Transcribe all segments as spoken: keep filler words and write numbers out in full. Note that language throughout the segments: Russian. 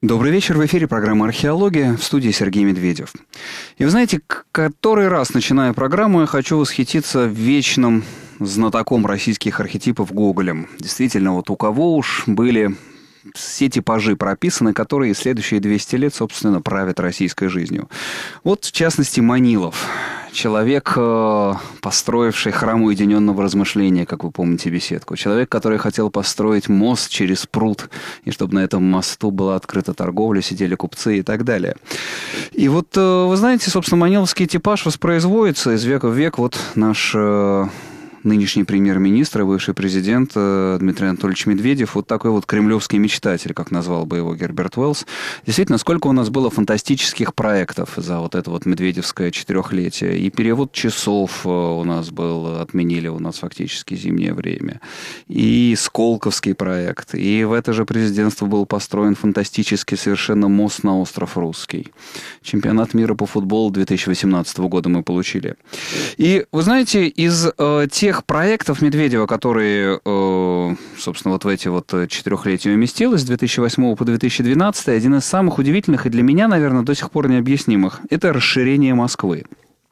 Добрый вечер, в эфире программа «Археология», в студии Сергей Медведев. И вы знаете, который раз, начиная программу, я хочу восхититься вечным знатоком российских архетипов Гоголем. Действительно, вот у кого уж были все типажи прописаны, которые следующие двести лет, собственно, правят российской жизнью. Вот, в частности, Манилов. Человек, построивший храм уединенного размышления, как вы помните беседку. Человек, который хотел построить мост через пруд, и чтобы на этом мосту была открыта торговля, сидели купцы и так далее. И вот, вы знаете, собственно, маниловский типаж воспроизводится из века в век. Вот наш нынешний премьер-министр и бывший президент Дмитрий Анатольевич Медведев, вот такой вот кремлевский мечтатель, как назвал бы его Герберт Уэллс. Действительно, сколько у нас было фантастических проектов за вот это вот медведевское четырехлетие. И перевод часов у нас был, отменили у нас фактически зимнее время. И Сколковский проект. И в это же президентство был построен фантастический совершенно мост на остров Русский. Чемпионат мира по футболу две тысячи восемнадцатого года мы получили. И, вы знаете, из э, тех проектов Медведева, которые, э, собственно, вот в эти вот четырехлетия уместилось, с две тысячи восьмого по две тысячи двенадцатый, один из самых удивительных и для меня, наверное, до сих пор необъяснимых, это расширение Москвы.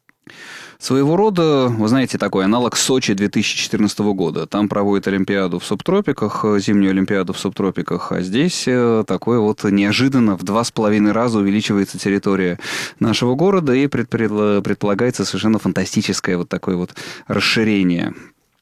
Своего рода, вы знаете, такой аналог Сочи две тысячи четырнадцатого года. Там проводят Олимпиаду в субтропиках, зимнюю Олимпиаду в субтропиках, а здесь такое вот неожиданно в два с половиной раза увеличивается территория нашего города, и предполагается совершенно фантастическое вот такое вот расширение.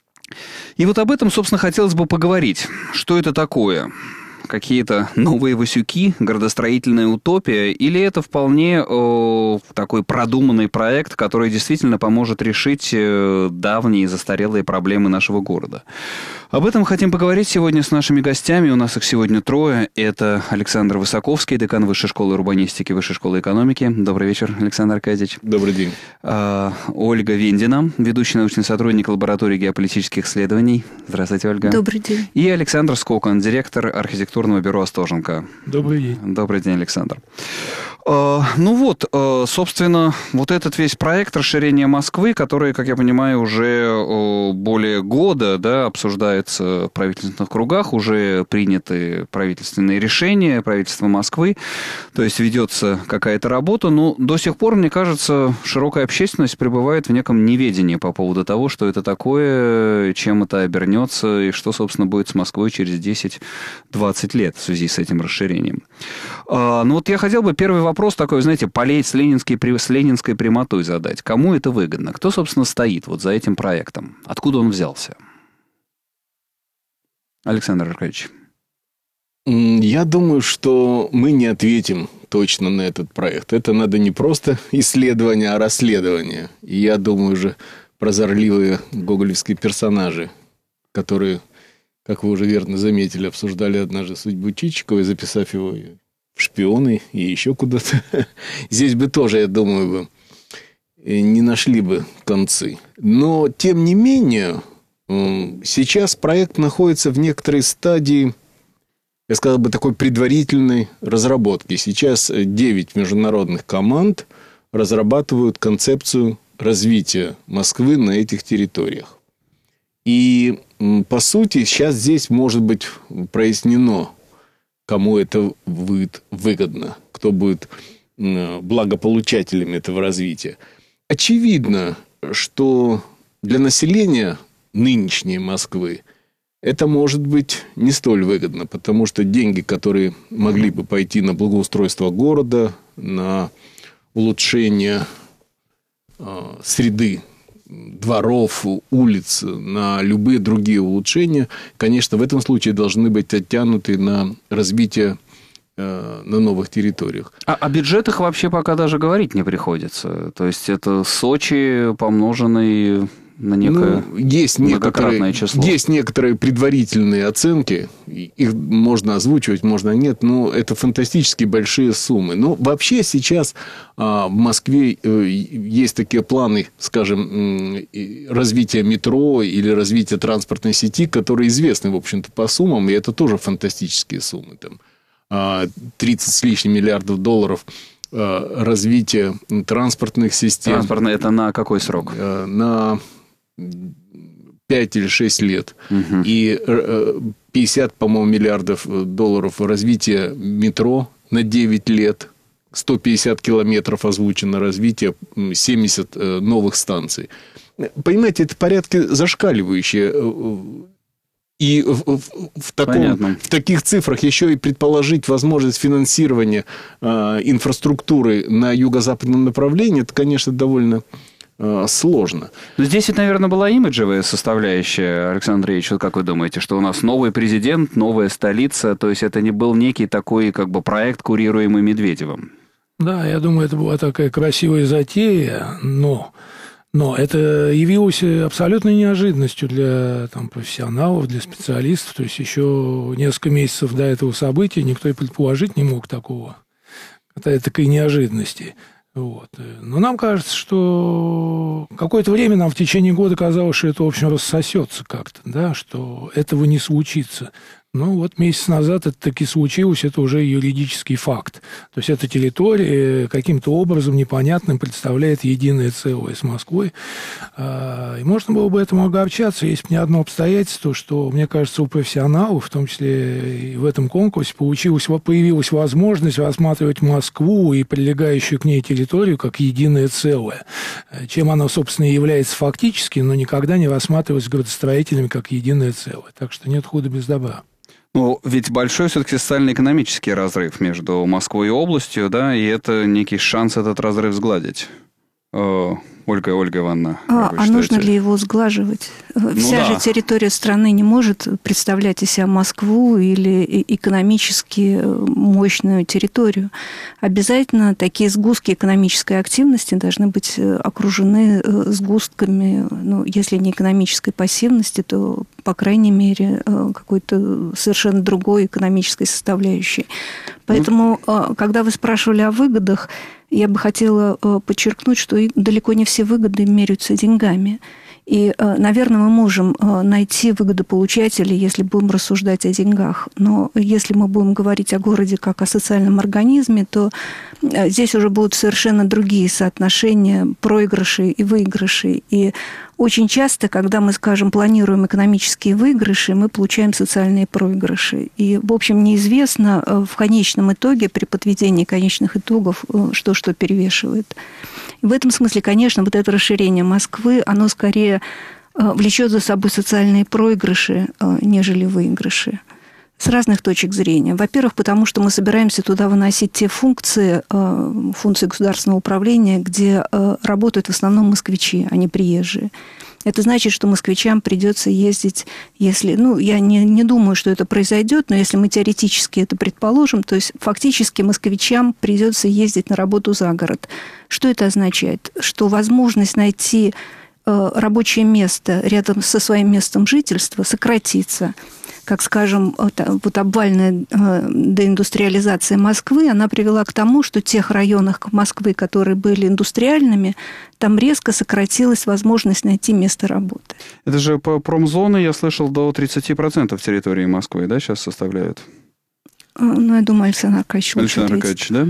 И вот об этом, собственно, хотелось бы поговорить. Что это такое? Какие-то новые Васюки, градостроительная утопия, или это вполне э, такой продуманный проект, который действительно поможет решить э, давние застарелые проблемы нашего города? Об этом хотим поговорить сегодня с нашими гостями. У нас их сегодня трое. Это Александр Высоковский, декан Высшей школы урбанистики, Высшей школы экономики. Добрый вечер, Александр Аркадьевич. Добрый день. А, Ольга Вендина, ведущий научный сотрудник лаборатории геополитических исследований. Здравствуйте, Ольга. Добрый день. И Александр Скокан, директор архитектурного бюро «Остоженко». Добрый день. Добрый день, Александр. Uh, ну вот, uh, собственно, вот этот весь проект расширения Москвы, который, как я понимаю, уже uh, более года, да, обсуждается в правительственных кругах, уже приняты правительственные решения правительства Москвы, то есть ведется какая-то работа, но до сих пор, мне кажется, широкая общественность пребывает в неком неведении по поводу того, что это такое, чем это обернется и что, собственно, будет с Москвой через десять-двадцать лет в связи с этим расширением. Uh, ну вот я хотел бы первый вопрос Вопрос такой, знаете, полей с, с ленинской прямотой задать. Кому это выгодно? Кто, собственно, стоит вот за этим проектом? Откуда он взялся? Александр Аркадьевич. Я думаю, что мы не ответим точно на этот проект. Это надо не просто исследование, а расследование. И я думаю же, прозорливые гоголевские персонажи, которые, как вы уже верно заметили, обсуждали однажды судьбу Чичикова, записав его в шпионы и еще куда-то. Здесь бы тоже, я думаю, бы не нашли бы концы. Но, тем не менее, сейчас проект находится в некоторой стадии, я сказал бы, такой предварительной разработки. Сейчас девять международных команд разрабатывают концепцию развития Москвы на этих территориях. И, по сути, сейчас здесь может быть прояснено, кому это будет выгодно, кто будет благополучателем этого развития. Очевидно, что для населения нынешней Москвы это может быть не столь выгодно, потому что деньги, которые могли бы пойти на благоустройство города, на улучшение среды дворов, улиц, на любые другие улучшения, конечно, в этом случае должны быть оттянуты на развитие э, на новых территориях. А о бюджетах вообще пока даже говорить не приходится. То есть это Сочи, помноженный на некое ну, есть многократное число. Есть некоторые предварительные оценки, их можно озвучивать, можно нет, но это фантастически большие суммы. Но вообще сейчас а, в Москве а, есть такие планы, скажем, развития метро или развития транспортной сети, которые известны, в общем-то, по суммам, и это тоже фантастические суммы. Там, а, тридцать с лишним миллиардов долларов развития транспортных систем. Транспортные – это на какой срок? На пять или шесть лет. Угу. И пятьдесят, по-моему, миллиардов долларов развития метро на девять лет. сто пятьдесят километров озвучено развитие, семьдесят новых станций. Понимаете, это порядки зашкаливающие. И в, в, в, таком, в таких цифрах еще и предположить возможность финансирования э, инфраструктуры на юго-западном направлении, это, конечно, довольно э, сложно. Но здесь ведь, наверное, была имиджевая составляющая, Александр Андреевич, вот как вы думаете, что у нас новый президент, новая столица, то есть это не был некий такой как бы проект, курируемый Медведевым? Да, я думаю, это была такая красивая затея, но, но это явилось абсолютной неожиданностью для там, профессионалов, для специалистов. То есть еще несколько месяцев до этого события никто и предположить не мог такого, такой неожиданности. Вот. Но нам кажется, что какое-то время нам в течение года казалось, что это, в общем, рассосется как-то, да, что этого не случится. Ну, вот месяц назад это таки случилось, это уже юридический факт. То есть, эта территория каким-то образом непонятным представляет единое целое с Москвой. И можно было бы этому огорчаться, если бы не одно обстоятельство, что, мне кажется, у профессионалов, в том числе и в этом конкурсе, получилось, появилась возможность рассматривать Москву и прилегающую к ней территорию как единое целое, чем она, собственно, и является фактически, но никогда не рассматривалась градостроителями как единое целое. Так что нет худа без добра. Ну, ведь большой все-таки социально-экономический разрыв между Москвой и областью, да, и это некий шанс этот разрыв сгладить. О, Ольга, Ольга Ивановна. А, а нужно ли его сглаживать? Ну, Вся да. же территория страны не может представлять из себя Москву или экономически мощную территорию. Обязательно такие сгустки экономической активности должны быть окружены сгустками, ну, если не экономической пассивности, то, по крайней мере, какой-то совершенно другой экономической составляющей. Поэтому, ну... когда вы спрашивали о выгодах, я бы хотела подчеркнуть, что далеко не все выгоды меряются деньгами. И, наверное, мы можем найти выгодополучателей, если будем рассуждать о деньгах. Но если мы будем говорить о городе как о социальном организме, то здесь уже будут совершенно другие соотношения проигрышей и выигрышей. И очень часто, когда мы, скажем, планируем экономические выигрыши, мы получаем социальные проигрыши. И, в общем, неизвестно в конечном итоге, при подведении конечных итогов, что что перевешивает. И в этом смысле, конечно, вот это расширение Москвы, оно скорее влечет за собой социальные проигрыши, нежели выигрыши. С разных точек зрения. Во-первых, потому что мы собираемся туда выносить те функции, функции государственного управления, где работают в основном москвичи, а не приезжие. Это значит, что москвичам придется ездить, если... Ну, я не, не думаю, что это произойдет, но если мы теоретически это предположим, то есть фактически москвичам придется ездить на работу за город. Что это означает? Что возможность найти рабочее место рядом со своим местом жительства сократится. Как, скажем, вот обвальная деиндустриализация Москвы, она привела к тому, что в тех районах Москвы, которые были индустриальными, там резко сократилась возможность найти место работы. Это же по промзоны, я слышал, до тридцать процентов территории Москвы, да, сейчас составляют? Ну, я думаю, Александр Аркадьевич лучше Александр Аркадьевич, да?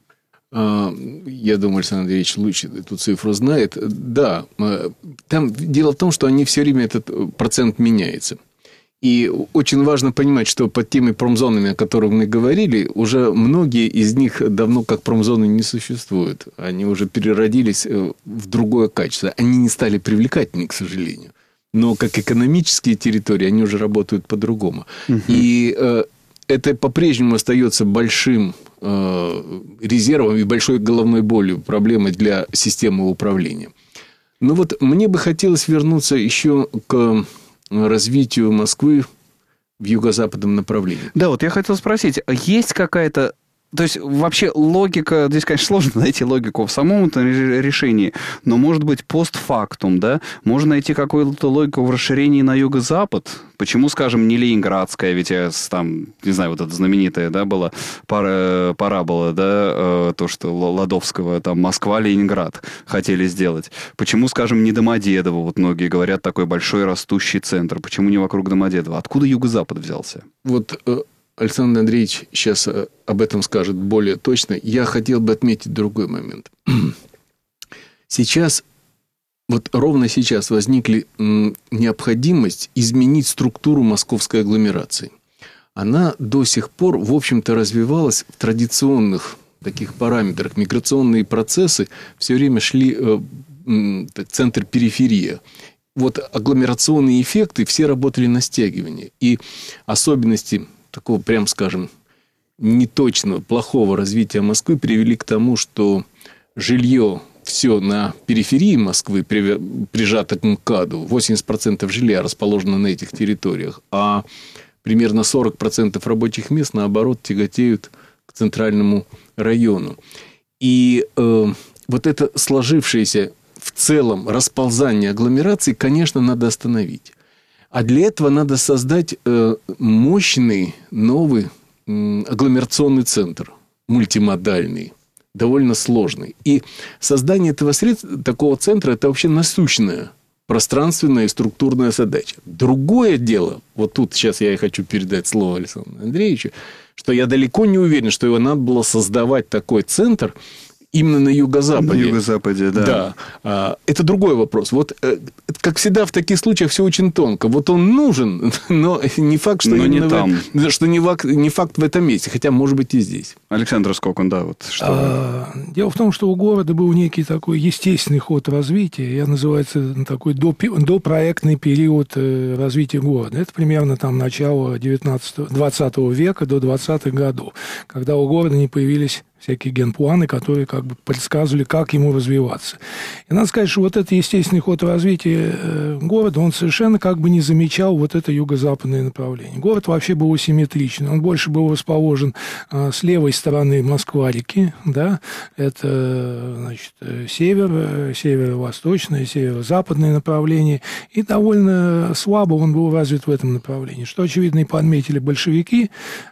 Я думаю, Александр Андреевич лучше эту цифру знает. Да, там дело в том, что они все время этот процент меняется. И очень важно понимать, что под теми промзонами, о которых мы говорили, уже многие из них давно как промзоны не существуют. Они уже переродились в другое качество. Они не стали привлекательны, к сожалению. Но как экономические территории, они уже работают по-другому. Угу. И э, это по-прежнему остается большим э, резервом и большой головной болью, проблемой для системы управления. Но вот мне бы хотелось вернуться еще к развитию Москвы в юго-западном направлении. Да, вот я хотел спросить, есть какая-то... То есть, вообще логика... Здесь, конечно, сложно найти логику в самом этом решении, но, может быть, постфактум, да? Можно найти какую-то логику в расширении на юго-запад? Почему, скажем, не Ленинградская? Ведь там, не знаю, вот это знаменитая, да, была пара, парабола, да, то, что Ладовского, там, Москва-Ленинград хотели сделать. Почему, скажем, не Домодедово? Вот многие говорят, такой большой растущий центр. Почему не вокруг Домодедова? Откуда юго-запад взялся? Вот... Александр Андреевич сейчас об этом скажет более точно. Я хотел бы отметить другой момент. Сейчас, вот ровно сейчас возникла необходимость изменить структуру московской агломерации. она до сих пор, в общем-то, развивалась в традиционных таких параметрах. Миграционные процессы все время шли э, центр-периферия. Вот агломерационные эффекты все работали на стягивание. И особенности такого, прям скажем, неточного, плохого развития Москвы привели к тому, что жилье все на периферии Москвы прижато к МКАДу. восемьдесят процентов жилья расположено на этих территориях. А примерно сорок процентов рабочих мест, наоборот, тяготеют к центральному району. И э, вот это сложившееся в целом расползание агломерации, конечно, надо остановить. А для этого надо создать э, мощный новый э, агломерационный центр, мультимодальный, довольно сложный. И создание этого средств, такого центра – это вообще насущная пространственная и структурная задача. Другое дело, вот тут сейчас я и хочу передать слово Александру Андреевичу, что я далеко не уверен, что его надо было создавать такой центр именно на юго-западе. На юго-западе, да. Да. Это другой вопрос. Вот, как всегда в таких случаях, все очень тонко. Вот он нужен, но не факт, что, но не там. В, что не, факт, не факт в этом месте. Хотя, может быть, и здесь. Александр Скокун, да. Вот что... а, дело в том, что у города был некий такой естественный ход развития. Я называется такой допроектный период развития города. Это примерно там начало девятнадцатого, двадцатого века до двадцатых годов, когда у города не появились всякие генпланы, которые как бы предсказывали, как ему развиваться. И надо сказать, что вот этот естественный ход развития города, он совершенно как бы не замечал вот это юго-западное направление. Город вообще был асимметричный. Он больше был расположен с левой стороны Москва-реки, да, это, значит, север, северо-восточное, северо-западное направление, и довольно слабо он был развит в этом направлении, что, очевидно, и подметили большевики,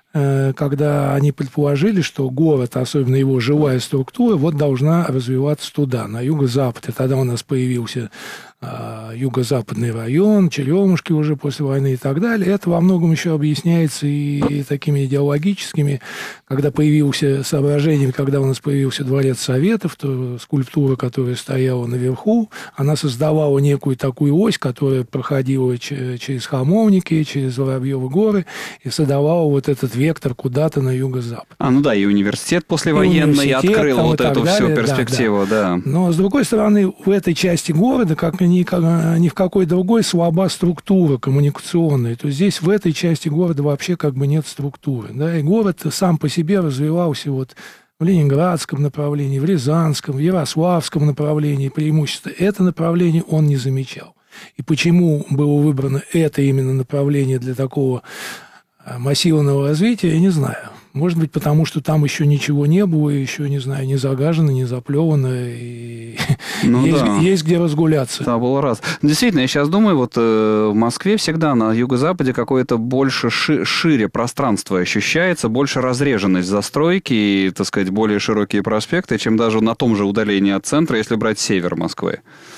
когда они предположили, что город, особенно его жилая структура, вот должна развиваться туда, на юго-запад. И тогда у нас появился а, юго-западный район, Черемушки уже после войны и так далее. Это во многом еще объясняется и, и такими идеологическими, когда появился соображение, когда у нас появился дворец Советов, то скульптура, которая стояла наверху, она создавала некую такую ось, которая проходила через Хамовники, через Воробьевы горы, и создавала вот этот вектор куда-то на юго-запад. А, ну да, и университет послевоенный открыл вот эту всю перспективу, да, да. да. Но, с другой стороны, в этой части города, как ни, ни в какой другой, слаба структура коммуникационная. То есть здесь, в этой части города, вообще как бы нет структуры. Да? И город сам по себе развивался вот в Ленинградском направлении, в Рязанском, в Ярославском направлении преимущественно. Это направление он не замечал. И почему было выбрано это именно направление для такого массивного развития, я не знаю. Может быть, потому что там еще ничего не было, еще, не знаю, не загажено, не заплевано, и ну, есть, да. есть где разгуляться. Да, был раз. Действительно, я сейчас думаю, вот э, в Москве всегда на юго-западе какое-то больше ши- шире пространство ощущается, больше разреженность застройки и, так сказать, более широкие проспекты, чем даже на том же удалении от центра, если брать север Москвы.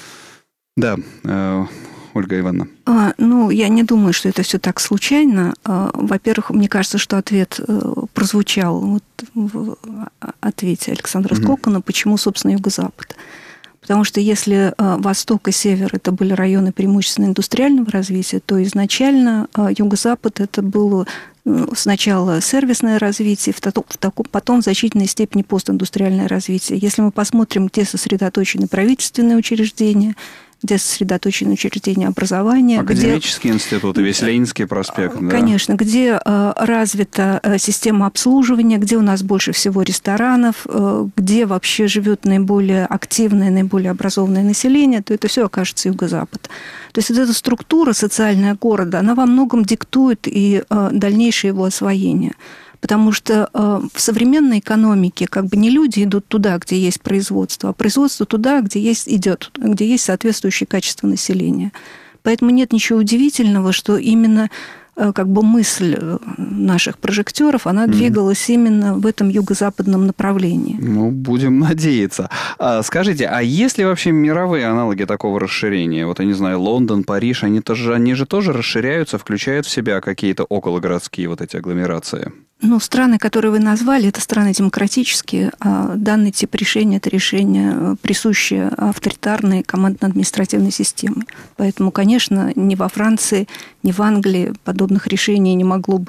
Да, э, Ольга Ивановна. А, ну, я не думаю, что это все так случайно. А, во-первых, мне кажется, что ответ прозвучал вот в ответе Александра Скокуна, почему, собственно, юго-запад. Потому что если а, восток и север – это были районы преимущественно индустриального развития, то изначально а, юго-запад – это было сначала сервисное развитие, в таку, в таку, потом в значительной степени постиндустриальное развитие. Если мы посмотрим, где сосредоточены правительственные учреждения, где сосредоточены учреждения образования. Академические где, институты, весь Ленинский проспект. Конечно, да. Где э, развита э, система обслуживания, где у нас больше всего ресторанов, э, где вообще живет наиболее активное, наиболее образованное население, то это все окажется юго-запад. То есть вот эта структура социальная города, она во многом диктует и э, дальнейшее его освоение. Потому что э, в современной экономике как бы не люди идут туда, где есть производство, а производство туда, где есть, идет, где есть соответствующее качество населения. Поэтому нет ничего удивительного, что именно э, как бы мысль наших прожекторов, она mm-hmm. двигалась именно в этом юго-западном направлении. Ну, будем надеяться. А, скажите, а есть ли вообще мировые аналоги такого расширения? Вот, я не знаю, Лондон, Париж, они, тоже, они же тоже расширяются, включают в себя какие-то окологородские вот эти агломерации? Ну, страны, которые вы назвали, это страны демократические. А данный тип решения – это решение, присущее авторитарной командно-административной системе. Поэтому, конечно, ни во Франции, ни в Англии подобных решений не могло быть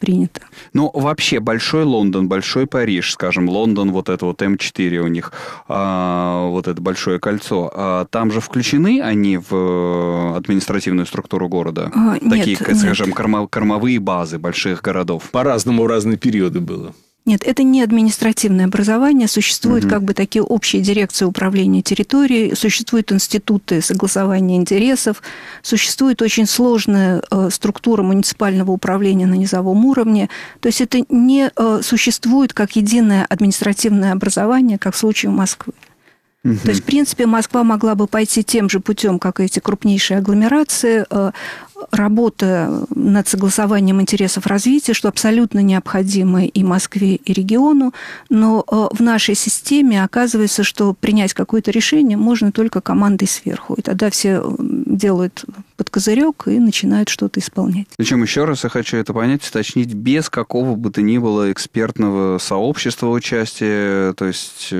принято. Ну, вообще, Большой Лондон, Большой Париж, скажем, Лондон, вот это вот эм четыре у них, а, вот это Большое кольцо, а, там же включены они в административную структуру города? А, Такие, нет, скажем, нет. Кормо, кормовые базы больших городов? По-разному в разные периоды было. Нет, это не административное образование. Существуют угу. как бы такие общие дирекции управления территорией, существуют институты согласования интересов, существует очень сложная э, структура муниципального управления на низовом уровне. То есть это не э, существует как единое административное образование, как в случае Москвы. Угу. То есть, в принципе, Москва могла бы пойти тем же путем, как и эти крупнейшие агломерации, э, работа над согласованием интересов развития, что абсолютно необходимо и Москве, и региону, но в нашей системе оказывается, что принять какое-то решение можно только командой сверху, и тогда все делают под козырек и начинают что-то исполнять. Причем, еще раз я хочу это понять, уточнить, без какого бы то ни было экспертного сообщества участия, то есть...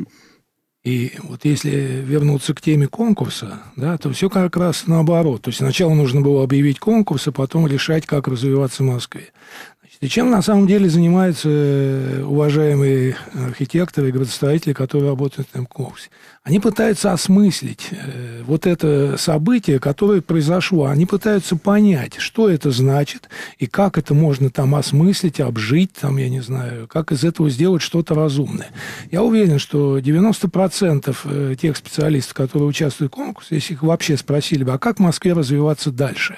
И вот если вернуться к теме конкурса, да, то все как раз наоборот. То есть сначала нужно было объявить конкурс, а потом решать, как развиваться в Москве. Значит, и чем на самом деле занимаются уважаемые архитекторы и градостроители, которые работают на этом конкурсе? Они пытаются осмыслить э, вот это событие, которое произошло. Они пытаются понять, что это значит, и как это можно там осмыслить, обжить, там, я не знаю, как из этого сделать что-то разумное. Я уверен, что девяносто процентов тех специалистов, которые участвуют в конкурсе, если их вообще спросили бы, а как в Москве развиваться дальше?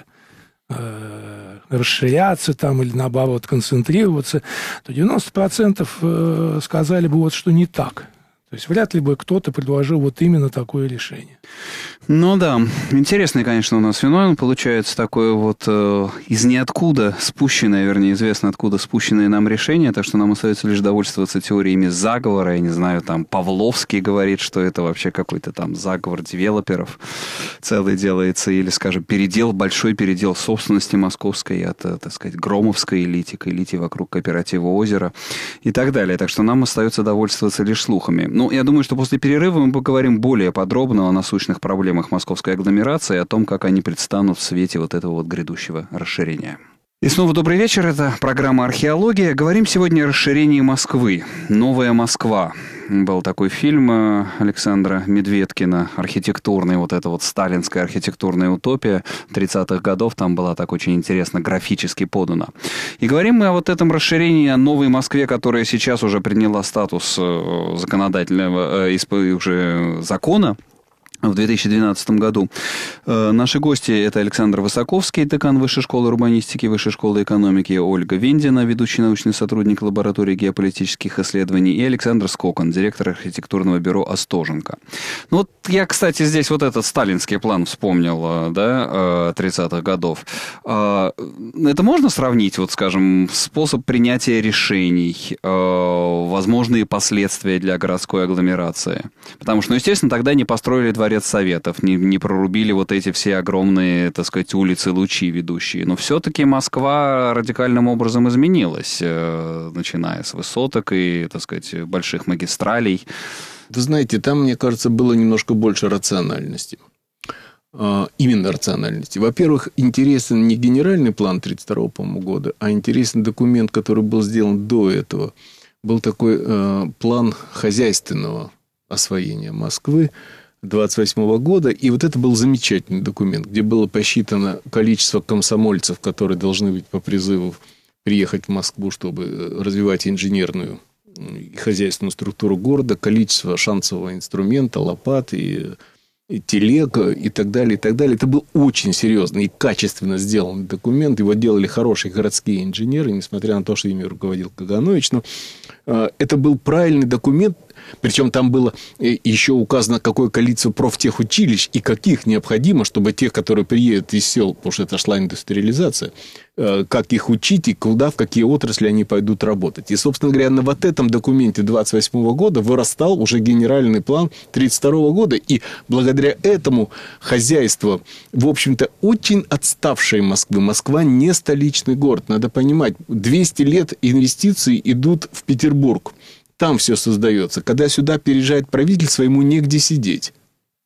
Э, расширяться там или, наоборот, концентрироваться, то девяносто процентов сказали бы, вот, что не так. То есть вряд ли бы кто-то предложил вот именно такое решение. Ну да, интересный, конечно, у нас феномен получается такое вот э, из ниоткуда спущенное, вернее, известно откуда спущенное нам решение, так что нам остается лишь довольствоваться теориями заговора. Я не знаю, там Павловский говорит, что это вообще какой-то там заговор девелоперов целый делается, или, скажем, передел, большой передел собственности московской от, так сказать, громовской элите к элите вокруг кооператива «Озеро» и так далее. Так что нам остается довольствоваться лишь слухами. Ну, я думаю, что после перерыва мы поговорим более подробно о насущных проблемах московской агломерации и о том, как они предстанут в свете вот этого вот грядущего расширения. И снова добрый вечер, это программа «Археология». Говорим сегодня о расширении Москвы. «Новая Москва». Был такой фильм Александра Медведкина, архитектурный, вот эта вот сталинская архитектурная утопия тридцатых годов. Там была так очень интересно графически подана. И говорим мы о вот этом расширении, о новой Москве, которая сейчас уже приняла статус законодательного, уже закона. В две тысячи двенадцатом году. Наши гости – это Александр Высоковский, декан Высшей школы урбанистики, Высшей школы экономики, Ольга Вендина, ведущий научный сотрудник лаборатории геополитических исследований, и Александр Скокан, директор архитектурного бюро «Остоженко». Ну вот я, кстати, здесь вот этот сталинский план вспомнил, да, тридцатых годов. Это можно сравнить, вот, скажем, способ принятия решений, возможные последствия для городской агломерации? Потому что, ну, естественно, тогда не построили дворец Советов, не, не прорубили вот эти все огромные, так сказать, улицы Лучи ведущие. Но все-таки Москва радикальным образом изменилась, э, начиная с высоток и, так сказать, больших магистралей. Вы знаете, там, мне кажется, было немножко больше рациональности. А, именно рациональности. Во-первых, интересен не генеральный план тридцать второго, по-моему, года, а интересен документ, который был сделан до этого. Был такой э, план хозяйственного освоения Москвы двадцать восьмого года, и вот это был замечательный документ, где было посчитано количество комсомольцев, которые должны быть по призыву приехать в Москву, чтобы развивать инженерную и хозяйственную структуру города, количество шансового инструмента, лопат и, и телег и так далее, и так далее. Это был очень серьезный и качественно сделанный документ. Его делали хорошие городские инженеры, несмотря на то, что ими руководил Каганович. Но э, это был правильный документ. Причем там было еще указано, какое количество профтехучилищ и каких необходимо, чтобы те, которые приедут из сел, потому что это шла индустриализация, как их учить и куда, в какие отрасли они пойдут работать. И, собственно говоря, на вот этом документе двадцать восьмого года вырастал уже генеральный план тридцать второго года. И благодаря этому хозяйство, в общем-то, очень отставшее Москвы. Москва не столичный город. Надо понимать, двести лет инвестиций идут в Петербург. Там все создается. Когда сюда переезжает правительство, ему негде сидеть.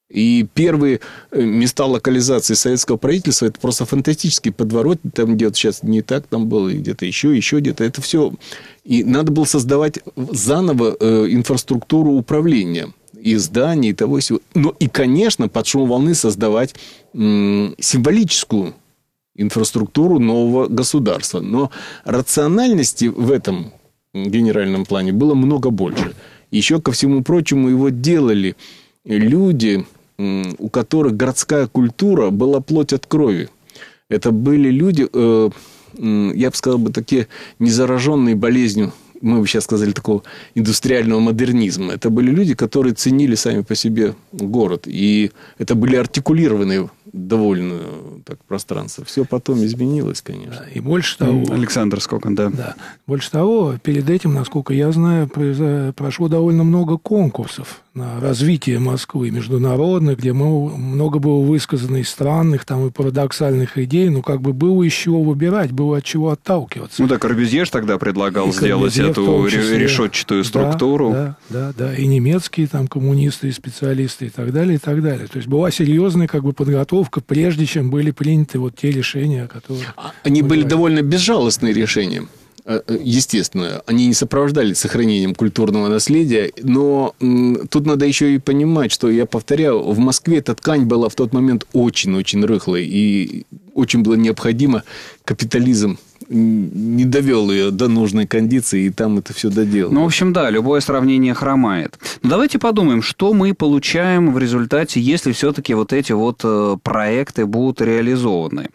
И первые места локализации советского правительства, это просто фантастический подворот. Там где-то сейчас не так там было, и где-то еще, еще где-то. Это все. И надо было создавать заново инфраструктуру управления. И зданий, и того всего. Но и, конечно, под шум волны создавать м- символическую инфраструктуру нового государства. Но рациональности в этом генеральном плане было много больше. Еще, ко всему прочему, его делали люди, у которых городская культура была плоть от крови. Это были люди, э, я бы сказал, бы, такие незараженные болезнью, мы бы сейчас сказали, такого индустриального модернизма. Это были люди, которые ценили сами по себе город. И это были артикулированные довольно так пространства. Все потом изменилось, конечно. И больше того... Александр Скокан, да. Да. Больше того, перед этим, насколько я знаю, прошло довольно много конкурсов на развитие Москвы международных, где много было высказано и странных, там, и парадоксальных идей, но как бы было из чего выбирать, было от чего отталкиваться. Ну да, Корбюзье тогда предлагал и сделать эту решетчатую структуру. Да, да, да, и немецкие там коммунисты, и специалисты, и так далее, и так далее. То есть была серьезная как бы подготовка, прежде чем были приняты вот те решения, которые... Они были довольно безжалостные решения. Естественно, они не сопровождались сохранением культурного наследия, но тут надо еще и понимать, что, я повторяю, в Москве эта ткань была в тот момент очень-очень рыхлой, и очень было необходимо капитализм не довел ее до нужной кондиции, и там это все доделал. Ну, в общем, да, любое сравнение хромает. Но давайте подумаем, что мы получаем в результате, если все-таки вот эти вот проекты будут реализованы.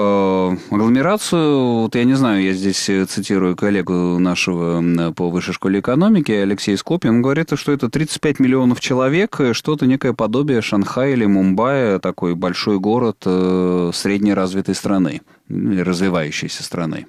Агломерацию, вот я не знаю, я здесь цитирую коллегу нашего по высшей школе экономики, Алексей Скопин, он говорит, что это тридцать пять миллионов человек, что-то некое подобие Шанхая или Мумбаи, такой большой город средней развитой страны, или развивающейся страны.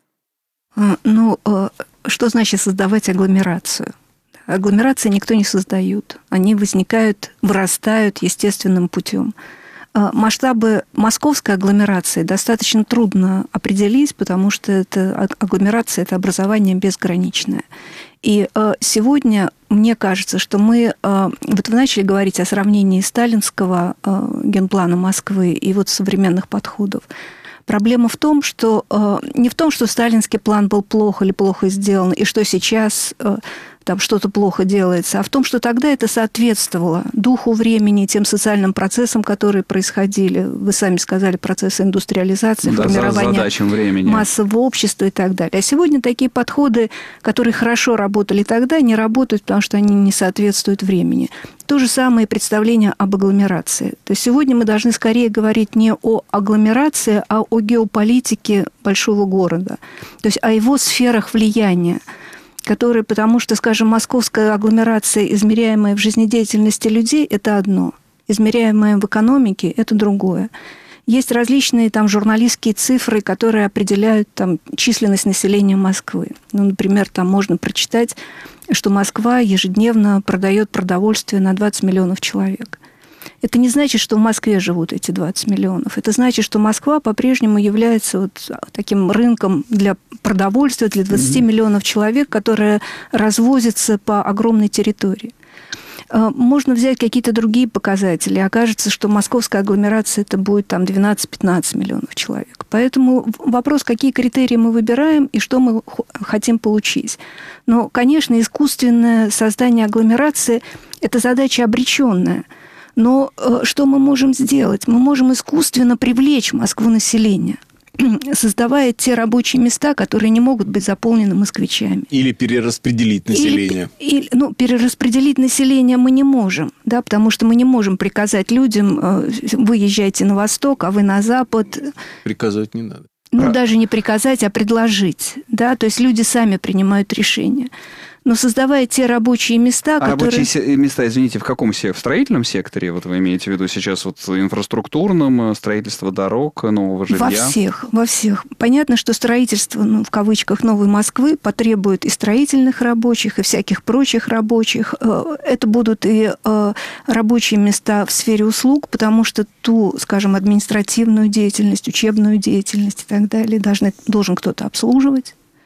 Ну, что значит создавать агломерацию? Агломерации никто не создает. Они возникают, вырастают естественным путем. Масштабы московской агломерации достаточно трудно определить, потому что это, агломерация – это образование безграничное. И сегодня мне кажется, что мы... Вот вы начали говорить о сравнении сталинского генплана Москвы и вот современных подходов. Проблема в том, что не в том, что сталинский план был плохо или плохо сделан, и что сейчас там что-то плохо делается, а в том, что тогда это соответствовало духу времени, тем социальным процессам, которые происходили. Вы сами сказали, процессы индустриализации, да, формирования массового общества и так далее. А сегодня такие подходы, которые хорошо работали тогда, не работают, потому что они не соответствуют времени. То же самое представление об агломерации. То есть сегодня мы должны скорее говорить не о агломерации, а о геополитике большого города. То есть о его сферах влияния, которые, потому что, скажем, московская агломерация, измеряемая в жизнедеятельности людей, это одно. Измеряемая в экономике, это другое. Есть различные там журналистские цифры, которые определяют там численность населения Москвы. Ну, например, там можно прочитать, что Москва ежедневно продает продовольствие на двадцать миллионов человек. Это не значит, что в Москве живут эти двадцать миллионов. Это значит, что Москва по-прежнему является вот таким рынком для продовольствия для двадцати mm-hmm. миллионов человек, которые развозятся по огромной территории. Можно взять какие-то другие показатели. Окажется, что московская агломерация это будет там двенадцать-пятнадцать миллионов человек. Поэтому вопрос, какие критерии мы выбираем и что мы хотим получить. Но, конечно, искусственное создание агломерации – это задача обреченная. Но что мы можем сделать? Мы можем искусственно привлечь в Москву население, создавая те рабочие места, которые не могут быть заполнены москвичами. Или перераспределить население. Или, или, ну, перераспределить население мы не можем, да, потому что мы не можем приказать людям, вы езжайте на восток, а вы на запад. Приказывать не надо. Ну, а... даже не приказать, а предложить. Да? То есть люди сами принимают решения. Но создавая те рабочие места, а которые... рабочие места, извините, в каком секторе? В строительном секторе? Вот вы имеете в виду сейчас вот инфраструктурном, строительство дорог, нового жилья? Во всех, во всех. Понятно, что строительство, ну, в кавычках, новой Москвы потребует и строительных рабочих, и всяких прочих рабочих. Это будут и рабочие места в сфере услуг, потому что ту, скажем, административную деятельность, учебную деятельность и так далее должны, должен кто-то обслуживать.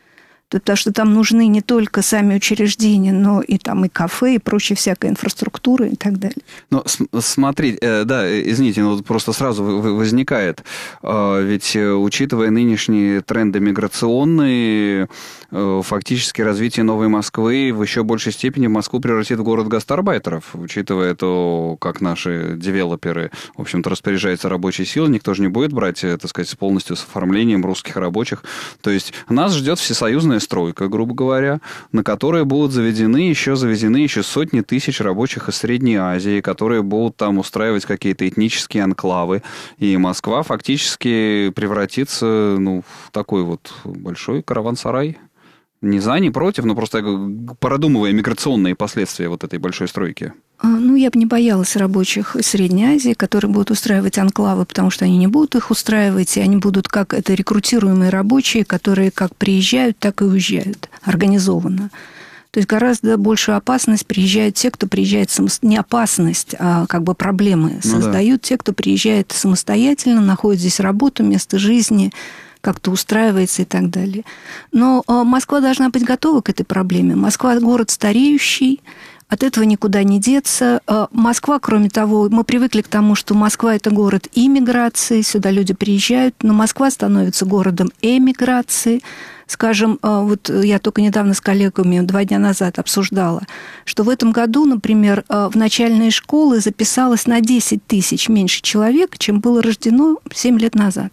потому что там нужны не только сами учреждения, но и там и кафе, и прочая всякая инфраструктура и так далее. Но смотри, да, извините, но просто сразу возникает, ведь учитывая нынешние тренды миграционные, фактически развитие новой Москвы в еще большей степени Москву превратит в город гастарбайтеров, учитывая то, как наши девелоперы, в общем-то, распоряжаются рабочей силой, никто же не будет брать, так сказать, полностью с оформлением русских рабочих. То есть нас ждет всесоюзная стройка, грубо говоря, на которой будут заведены еще, завезены еще сотни тысяч рабочих из Средней Азии, которые будут там устраивать какие-то этнические анклавы. И Москва фактически превратится, ну, в такой вот большой караван-сарай. Не за, не против, но просто продумывая миграционные последствия вот этой большой стройки. Ну, я бы не боялась рабочих из Средней Азии, которые будут устраивать анклавы, потому что они не будут их устраивать, и они будут как это рекрутируемые рабочие, которые как приезжают, так и уезжают организованно. То есть гораздо большую опасность приезжают те, кто приезжает самостоятельно. Не опасность, а как бы проблемы ну создают да. те, кто приезжает самостоятельно, находит здесь работу, место жизни, как-то устраивается и так далее. Но Москва должна быть готова к этой проблеме. Москва – город стареющий, от этого никуда не деться. Москва, кроме того, мы привыкли к тому, что Москва – это город иммиграции, сюда люди приезжают, но Москва становится городом эмиграции. Скажем, вот я только недавно с коллегами два дня назад обсуждала, что в этом году, например, в начальные школы записалось на десять тысяч меньше человек, чем было рождено семь лет назад.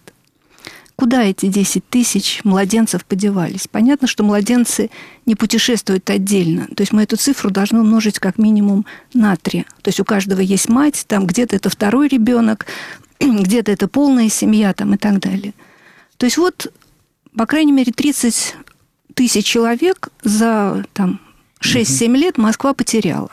Куда эти десять тысяч младенцев подевались? Понятно, что младенцы не путешествуют отдельно. То есть мы эту цифру должны умножить как минимум на три. То есть у каждого есть мать, там где-то это второй ребенок, где-то это полная семья там, и так далее. То есть вот, по крайней мере, тридцать тысяч человек за там, шесть-семь лет Москва потеряла.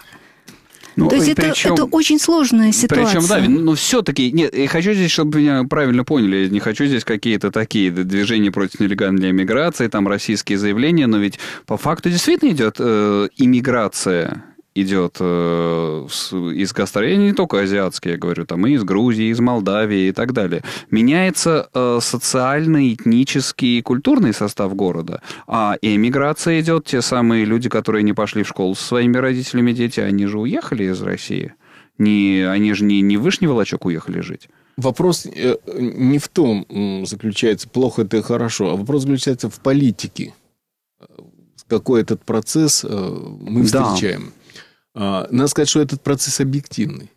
Ну, То есть это, причем, это очень сложная ситуация. Причем, да, но все-таки... Нет, я хочу здесь, чтобы меня правильно поняли, не хочу здесь какие-то такие движения против нелегальной иммиграции, там российские заявления, но ведь по факту действительно идет э, иммиграция, идет э, из гастарбайтеров, не только азиатские, я говорю, там и из Грузии, из Молдавии и так далее. Меняется э, социальный, этнический и культурный состав города, а эмиграция идет, те самые люди, которые не пошли в школу со своими родителями, дети, они же уехали из России. Не, они же не, не в Вышний Волочок уехали жить. Вопрос не в том, заключается, плохо это и хорошо, а вопрос заключается в политике. Какой этот процесс мы встречаем. Да. Надо сказать, что этот процесс объективный.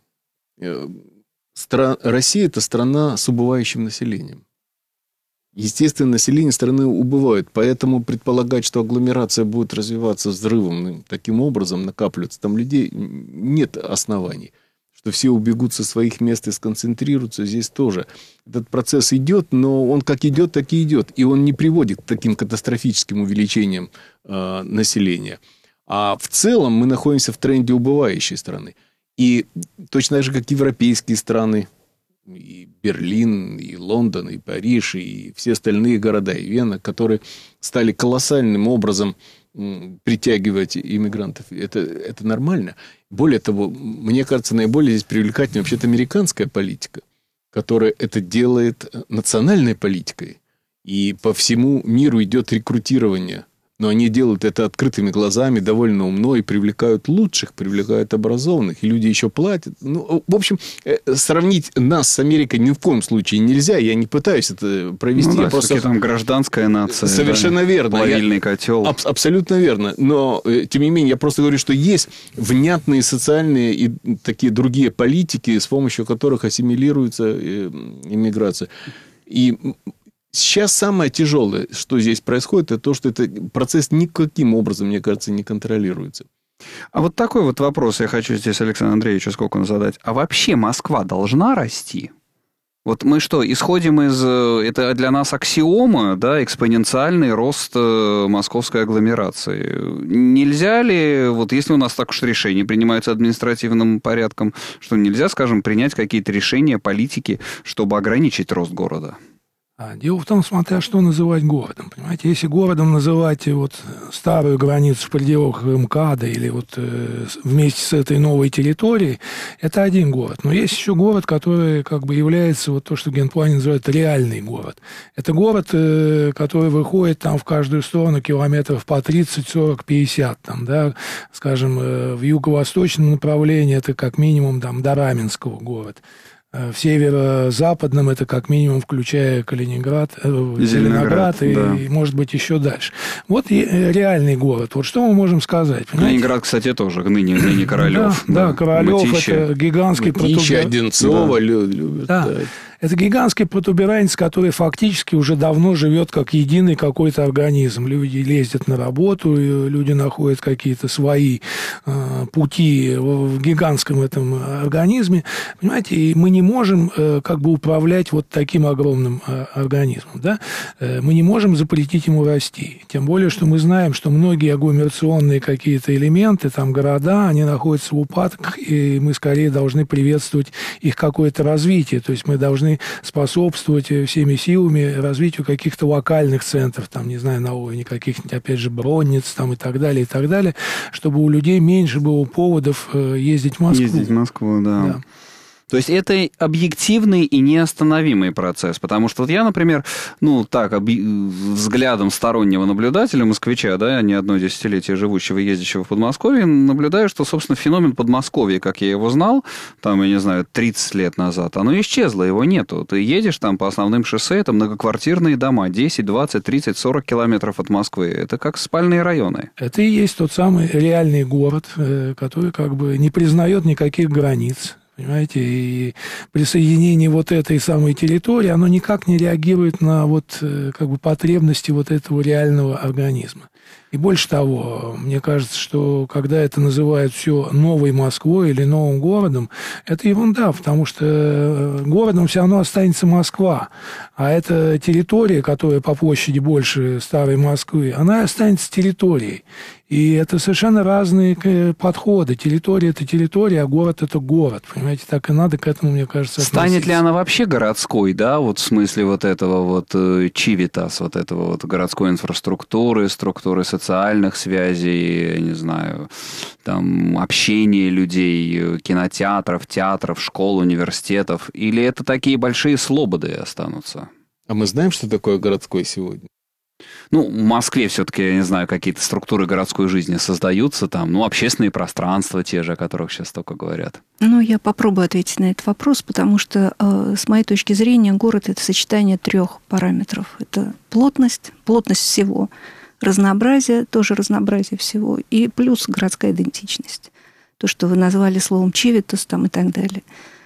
Стра... Россия – это страна с убывающим населением. Естественно, население страны убывает. Поэтому предполагать, что агломерация будет развиваться взрывом, таким образом накапливаться там людей, нет оснований. Что все убегут со своих мест и сконцентрируются, здесь тоже. Этот процесс идет, но он как идет, так и идет. И он не приводит к таким катастрофическим увеличениям э, населения. А в целом мы находимся в тренде убывающей страны. И точно так же, как европейские страны, и Берлин, и Лондон, и Париж, и все остальные города, и Вена, которые стали колоссальным образом притягивать иммигрантов. Это, это нормально. Более того, мне кажется, наиболее здесь привлекательной вообще-то американская политика, которая это делает национальной политикой. И по всему миру идет рекрутирование. Но они делают это открытыми глазами, довольно умно, и привлекают лучших, привлекают образованных, и люди еще платят. Ну, в общем, сравнить нас с Америкой ни в коем случае нельзя. Я не пытаюсь это провести. Ну, да, просто... там гражданская нация. Совершенно да, верно. Плавильный я... котел. Аб- абсолютно верно. Но, тем не менее, я просто говорю, что есть внятные социальные и такие другие политики, с помощью которых ассимилируется иммиграция. И... Сейчас самое тяжелое, что здесь происходит, это то, что этот процесс никаким образом, мне кажется, не контролируется. А вот такой вот вопрос я хочу здесь Александру Андреевичу Скокуну задать. А вообще Москва должна расти? Вот мы что, исходим из... Это для нас аксиома, да, экспоненциальный рост московской агломерации. Нельзя ли, вот если у нас так уж решения принимаются административным порядком, что нельзя, скажем, принять какие-то решения политики, чтобы ограничить рост города? Дело в том, смотря что называть городом. Понимаете, если городом называть вот старую границу в пределах МКАДа или вот э, вместе с этой новой территорией, это один город. Но есть еще город, который как бы является вот то, что в генплане называют реальный город. Это город, э, который выходит там в каждую сторону километров по тридцать, сорок, пятьдесят. Там, да, скажем, э, в юго-восточном направлении это как минимум там, до Раменского город. В северо-западном это как минимум, включая Калининград, Зеленоград, Зеленоград и, да. и, может быть, еще дальше. Вот и реальный город. Вот что мы можем сказать? Понимаете? Калининград, кстати, тоже, ныне, ныне Королев. Да, да, да, Королев, Мытищи. Это гигантский Мытищи, Одинцово да. любят. Да. Да. Это гигантский протуберанец, который фактически уже давно живет как единый какой-то организм. Люди ездят на работу, люди находят какие-то свои э, пути в гигантском этом организме. Понимаете, и мы не можем э, как бы управлять вот таким огромным э, организмом. Да? Э, мы не можем запретить ему расти. Тем более, что мы знаем, что многие агломерационные какие-то элементы, там города, они находятся в упадках, и мы скорее должны приветствовать их какое-то развитие. То есть мы должны способствовать всеми силами развитию каких-то локальных центров, там, не знаю, на уровне каких-нибудь, опять же, Бронниц, там, и так далее, и так далее, чтобы у людей меньше было поводов ездить в Москву. Ездить в Москву, да. да. То есть это объективный и неостановимый процесс, потому что вот я, например, ну так, об... взглядом стороннего наблюдателя, москвича, да, не одно десятилетие живущего и ездящего в Подмосковье, наблюдаю, что, собственно, феномен Подмосковья, как я его знал, там, я не знаю, тридцать лет назад, оно исчезло, его нету. Ты едешь там по основным шоссе, это многоквартирные дома, десять, двадцать, тридцать, сорок километров от Москвы. Это как спальные районы. Это и есть тот самый реальный город, который как бы не признает никаких границ. Понимаете, и присоединение вот этой самой территории, оно никак не реагирует на вот, как бы, потребности вот этого реального организма. И больше того, мне кажется, что когда это называют все новой Москвой или новым городом, это ерунда, потому что городом все равно останется Москва. А эта территория, которая по площади больше старой Москвы, она останется территорией. И это совершенно разные подходы. Территория – это территория, а город – это город. Понимаете, так и надо к этому, мне кажется, относиться. Станет ли она вообще городской, да, вот в смысле вот этого вот чивитас, вот этого вот городской инфраструктуры, структуры социальных связей, я не знаю, там, общения людей, кинотеатров, театров, школ, университетов? Или это такие большие слободы останутся? А мы знаем, что такое городской сегодня? Ну, в Москве все-таки, я не знаю, какие-то структуры городской жизни создаются там, ну, общественные пространства те же, о которых сейчас только говорят. Ну, я попробую ответить на этот вопрос, потому что, э, с моей точки зрения, город – это сочетание трех параметров. Это плотность, плотность всего, разнообразие, тоже разнообразие всего, и плюс городская идентичность. То, что вы назвали словом «чивитас» там и так далее.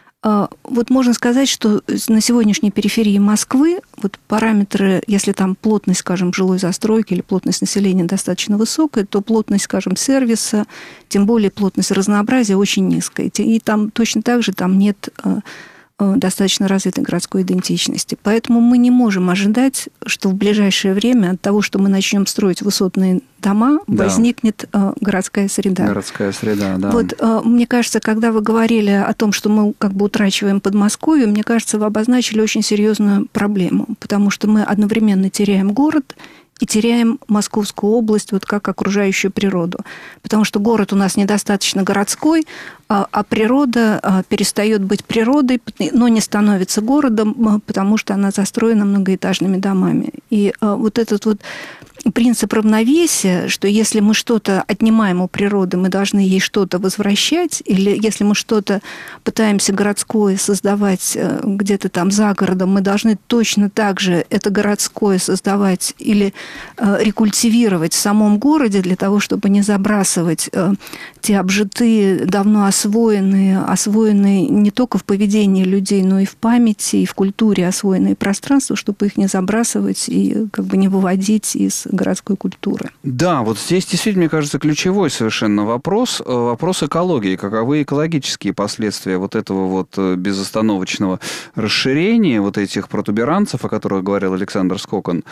Вот можно сказать, что на сегодняшней периферии Москвы вот параметры, если там плотность, скажем, жилой застройки или плотность населения достаточно высокая, то плотность, скажем, сервиса, тем более плотность разнообразия очень низкая. И там точно так же там нет достаточно развитой городской идентичности. Поэтому мы не можем ожидать, что в ближайшее время от того, что мы начнем строить высотные дома, да. возникнет э, городская среда. Городская среда, да. Вот, э, мне кажется, когда вы говорили о том, что мы как бы утрачиваем Подмосковье, мне кажется, вы обозначили очень серьезную проблему, потому что мы одновременно теряем город и теряем Московскую область вот как окружающую природу. Потому что город у нас недостаточно городской, а, а природа а, перестает быть природой, но не становится городом, потому что она застроена многоэтажными домами. И а, вот этот вот принцип равновесия, что если мы что-то отнимаем у природы, мы должны ей что-то возвращать, или если мы что-то пытаемся городское создавать где-то там за городом, мы должны точно так же это городское создавать или рекультивировать в самом городе для того, чтобы не забрасывать те обжитые, давно освоенные, освоенные не только в поведении людей, но и в памяти, и в культуре освоенные пространства, чтобы их не забрасывать и как бы не выводить из городской культуры. Да, вот здесь действительно, мне кажется, ключевой совершенно вопрос. Вопрос экологии. Каковы экологические последствия вот этого вот безостановочного расширения вот этих протуберанцев, о которых говорил Александр Скокон?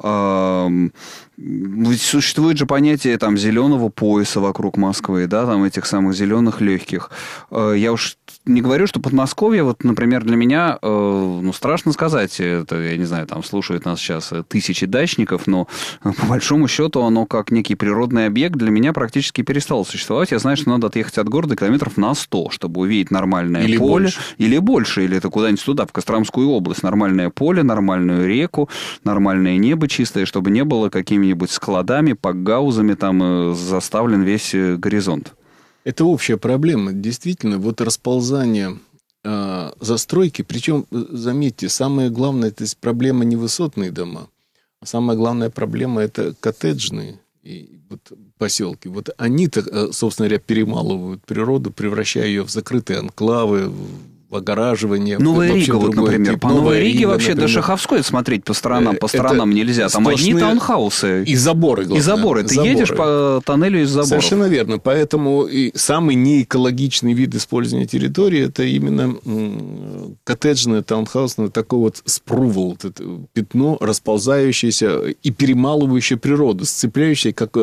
Ведь существует же понятие там зеленого пояса вокруг Москвы, да, там этих самых зеленых легких. Я уж не говорю, что Подмосковье, вот, например, для меня, ну, страшно сказать, это, я не знаю, там слушают нас сейчас тысячи дачников, но по большому счету оно как некий природный объект для меня практически перестало существовать. Я знаю, что надо отъехать от города километров на сто, чтобы увидеть нормальное или поле. Больше. Или больше, или это куда-нибудь туда, в Костромскую область. Нормальное поле, нормальную реку, нормальное небо чистое, чтобы не было какими-нибудь складами, пакгаузами, там заставлен весь горизонт. Это общая проблема. Действительно, вот расползание э, застройки, причем, заметьте, самое главное, это проблема не высотные дома, а самая главная проблема – это коттеджные и вот поселки. Вот они-то, собственно говоря, перемалывают природу, превращая ее в закрытые анклавы, в огораживание. Новая Рига, вот, например. Тип. По Новой Риге Рига, вообще например. До Шаховской смотреть по сторонам, по сторонам это нельзя. Там одни таунхаусы. И заборы, главное. И заборы. Ты заборы. Едешь по тоннелю из заборов. Совершенно верно. Поэтому и самый неэкологичный вид использования территории – это именно коттеджное, таунхаусное, такое вот спрувал, вот это пятно, расползающееся и перемалывающее природу, сцепляющее, как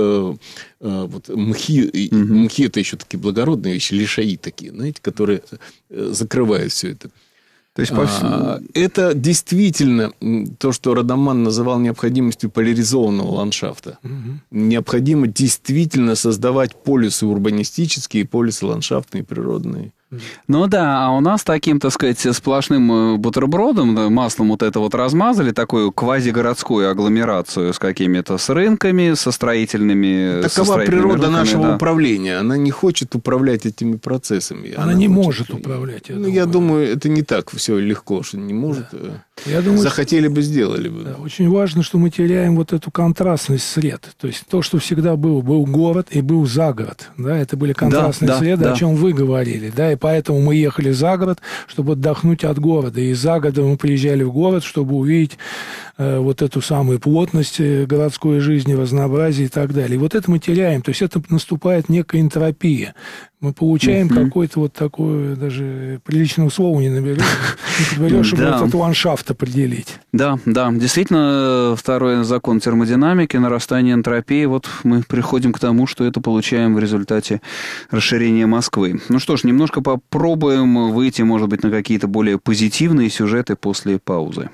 вот мхи. Угу. Мхи – это еще такие благородные вещи, лишаи такие, знаете, которые закрывают все это. То есть, а, это действительно то, что Радаман называл необходимостью поляризованного ландшафта. Угу. Необходимо действительно создавать полюсы урбанистические, полюсы ландшафтные, природные. Ну да, а у нас таким, так сказать, сплошным бутербродом, да, маслом вот это вот размазали, такую квазигородскую агломерацию с какими-то, с рынками, со строительными... Такова со строительными природа рынками, нашего да. управления. Она не хочет управлять этими процессами. Она, Она не хочет... может управлять. Я, ну, думаю. я думаю, это не так все легко, что не может. Да. Я думаю, захотели бы, сделали бы. Да, очень важно, что мы теряем вот эту контрастность сред. То есть то, что всегда было. Был город и был загород. Да, это были контрастные да, среды, да, о чем вы говорили. Да, и поэтому мы ехали за город, чтобы отдохнуть от города. И за города мы приезжали в город, чтобы увидеть э, вот эту самую плотность городской жизни, разнообразие и так далее. И вот это мы теряем. То есть это наступает некая энтропия. Мы получаем uh-huh. какое-то вот такое, даже приличного слова не наберешь, не подберешь, чтобы да. этот ландшафт определить. Да, да, действительно, второй закон термодинамики, нарастание энтропии, вот мы приходим к тому, что это получаем в результате расширения Москвы. Ну что ж, немножко попробуем выйти, может быть, на какие-то более позитивные сюжеты после паузы.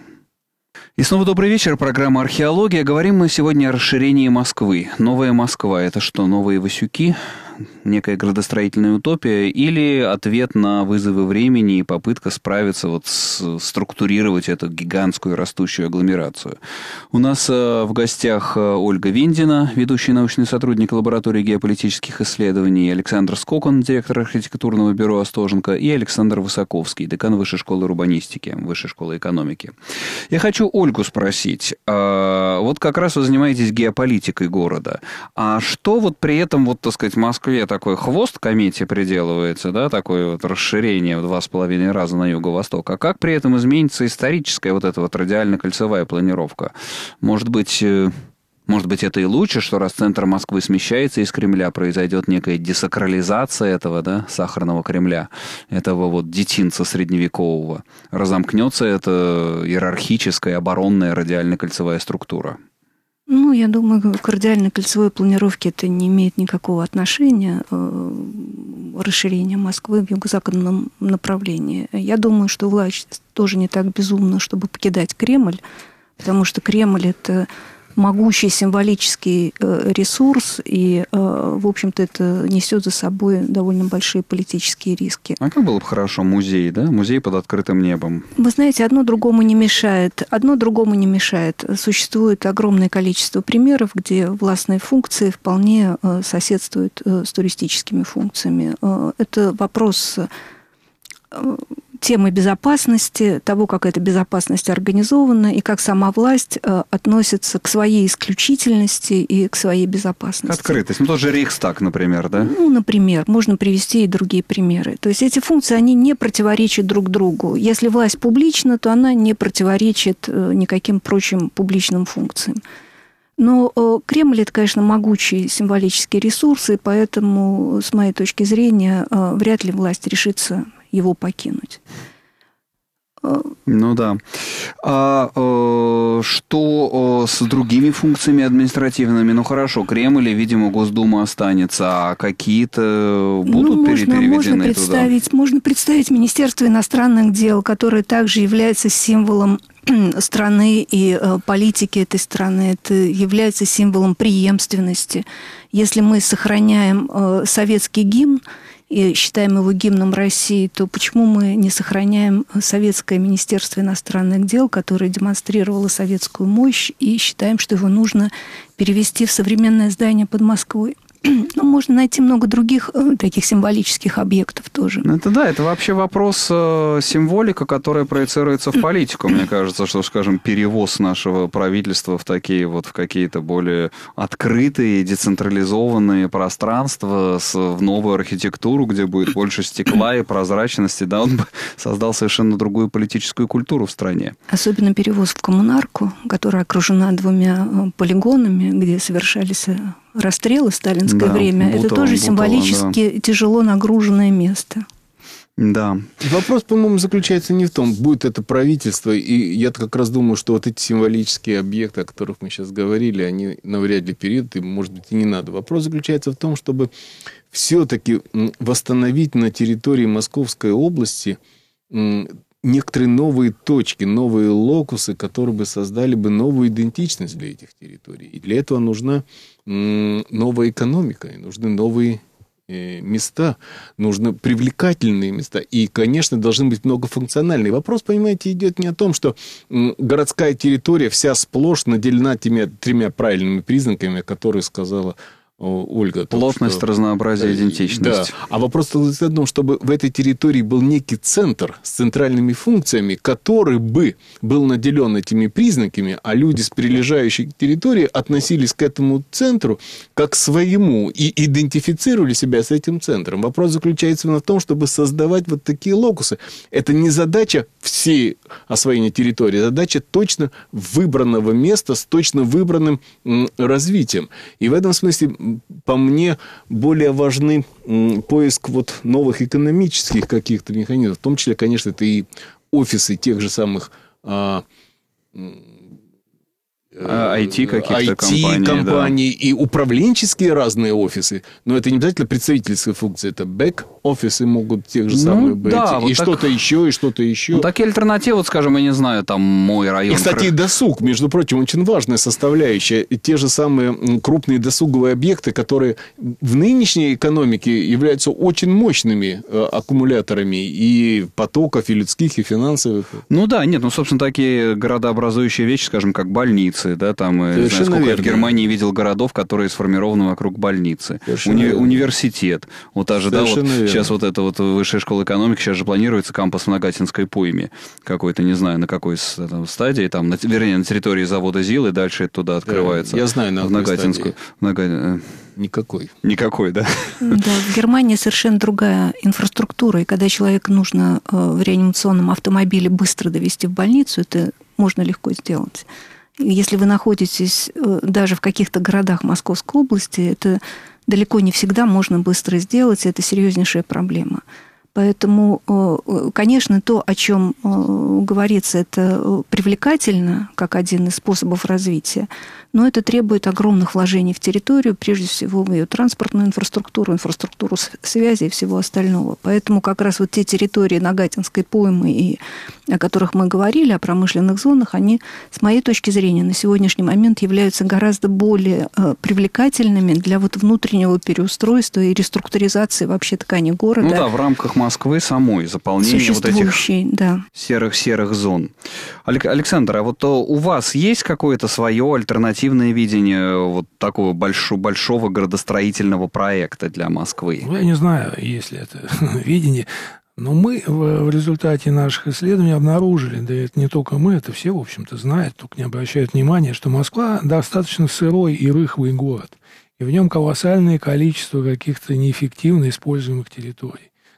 И снова добрый вечер, программа «Археология». Говорим мы сегодня о расширении Москвы. Новая Москва – это что, новые Васюки? Некая градостроительная утопия или ответ на вызовы времени и попытка справиться, вот с, структурировать эту гигантскую растущую агломерацию. У нас в гостях Ольга Виндина, ведущий научный сотрудник лаборатории геополитических исследований, Александр Скокон, директор архитектурного бюро «Остоженко», и Александр Высоковский, декан Высшей школы урбанистики, Высшей школы экономики. Я хочу Ольгу спросить. Вот как раз вы занимаетесь геополитикой города. А что вот при этом, вот, так сказать, Москва такой хвост комете приделывается, да, такое вот расширение в два с половиной раза на юго-восток. А как при этом изменится историческая вот эта вот радиально-кольцевая планировка? Может быть, может быть, это и лучше, что раз центр Москвы смещается из Кремля, произойдет некая десакрализация этого, да, сахарного Кремля, этого вот детинца средневекового. Разомкнется эта иерархическая, оборонная радиально-кольцевая структура. Ну, я думаю, к радиально-кольцевой планировке это не имеет никакого отношения, расширение Москвы в юго-западном направлении. Я думаю, что власть тоже не так безумна, чтобы покидать Кремль, потому что Кремль – это могучий символический ресурс, и, в общем-то, это несет за собой довольно большие политические риски. А как было бы хорошо музей, да? Музей под открытым небом. Вы знаете, одно другому не мешает. Одно другому не мешает. Существует огромное количество примеров, где властные функции вполне соседствуют с туристическими функциями. Это вопрос темы безопасности, того, как эта безопасность организована, и как сама власть э, относится к своей исключительности и к своей безопасности. Открытость. Ну, тот же Рейхстаг, например, да? Ну, например. Можно привести и другие примеры. То есть эти функции, они не противоречат друг другу. Если власть публична, то она не противоречит э, никаким прочим публичным функциям. Но Кремль – это, конечно, могучий символический ресурс, и поэтому, с моей точки зрения, вряд ли власть решится его покинуть. Ну да. А э, что э, с другими функциями административными? Ну хорошо, Кремль и, видимо, Госдума останется, а какие-то будут ну, можно, переведены можно представить, туда? Можно представить Министерство иностранных дел, которое также является символом страны и э, политики этой страны. Это является символом преемственности. Если мы сохраняем э, советский гимн, и считаем его гимном России, то почему мы не сохраняем Советское Министерство иностранных дел, которое демонстрировало советскую мощь, и считаем, что его нужно перевести в современное здание под Москвой? Ну, можно найти много других э, таких символических объектов тоже. Это да, это вообще вопрос э, символика, которая проецируется в политику. Мне кажется, что, скажем, перевоз нашего правительства в такие вот, в какие-то более открытые, децентрализованные пространства, с, в новую архитектуру, где будет больше стекла и прозрачности, да, он бы создал совершенно другую политическую культуру в стране. Особенно перевоз в коммунарку, которая окружена двумя полигонами, где совершались расстрелы в сталинское да, время, Бутово, это тоже Бутово, символически да. тяжело нагруженное место. Да. Вопрос, по-моему, заключается не в том, будет это правительство, и я как раз думаю, что вот эти символические объекты, о которых мы сейчас говорили, они навряд ли перейдут, и, может быть, и не надо. Вопрос заключается в том, чтобы все-таки восстановить на территории Московской области некоторые новые точки, новые локусы, которые бы создали бы новую идентичность для этих территорий. И для этого нужна новая экономика, и нужны новые места, нужны привлекательные места. И, конечно, должны быть многофункциональные. Вопрос, понимаете, идет не о том, что городская территория вся сплошь наделена теми тремя правильными признаками, которые сказала Ольга. Плотность, что... разнообразие, да, идентичность. Да. А вопрос в том, чтобы в этой территории был некий центр с центральными функциями, который бы был наделен этими признаками, а люди с прилежащей территории относились к этому центру как к своему и идентифицировали себя с этим центром. Вопрос заключается в том, чтобы создавать вот такие локусы. Это не задача всей освоения территории, задача точно выбранного места с точно выбранным развитием. И в этом смысле, по мне, более важны поиск вот новых экономических каких-то механизмов. В том числе, конечно, это и офисы тех же самых а, ай ти каких-то ай ти компаний, компаний да. И управленческие разные офисы. Но это не обязательно представительская функция. Это бэк-офисы могут тех же самых ну, быть. Да, и вот что-то так... еще, и что-то еще. Ну, такие альтернативы, вот, скажем, я не знаю, там мой район. И, кстати, и досуг, между прочим, очень важная составляющая. И те же самые крупные досуговые объекты, которые в нынешней экономике являются очень мощными аккумуляторами и потоков, и людских, и финансовых. Ну да, нет, ну, собственно, такие городообразующие вещи, скажем, как больницы. Да, там, не знаю, сколько я в Германии видел городов, которые сформированы вокруг больницы. Уни- университет. Вот даже, да, вот сейчас вот это вот высшая школа экономики, сейчас же планируется кампус в Нагатинской пойме. Какой-то, не знаю, на какой там, стадии, там, на, вернее, на территории завода ЗИЛ, и дальше это туда открывается. Да, я знаю, на в Нагатинскую. Нага... Никакой. Никакой, да? Да, в Германии совершенно другая инфраструктура, и когда человеку нужно в реанимационном автомобиле быстро довезти в больницу, это можно легко сделать. Если вы находитесь даже в каких-то городах Московской области, это далеко не всегда можно быстро сделать, это серьезнейшая проблема. Поэтому, конечно, то, о чем говорится, это привлекательно, как один из способов развития, но это требует огромных вложений в территорию, прежде всего в ее транспортную инфраструктуру, инфраструктуру связи и всего остального. Поэтому как раз вот те территории Нагатинской поймы, и, о которых мы говорили, о промышленных зонах, они, с моей точки зрения, на сегодняшний момент являются гораздо более привлекательными для вот внутреннего переустройства и реструктуризации вообще ткани города. Ну да, в рамках Москвы самой, заполнение вот этих да. серых-серых зон. Александр, а вот у вас есть какое-то свое альтернативное видение вот такого большого, большого градостроительного проекта для Москвы? Ну, я не знаю, есть ли это видение, но мы в, в результате наших исследований обнаружили, да это не только мы, это все, в общем-то, знают, только не обращают внимания, что Москва достаточно сырой и рыхлый город, и в нем колоссальное количество каких-то неэффективно используемых территорий,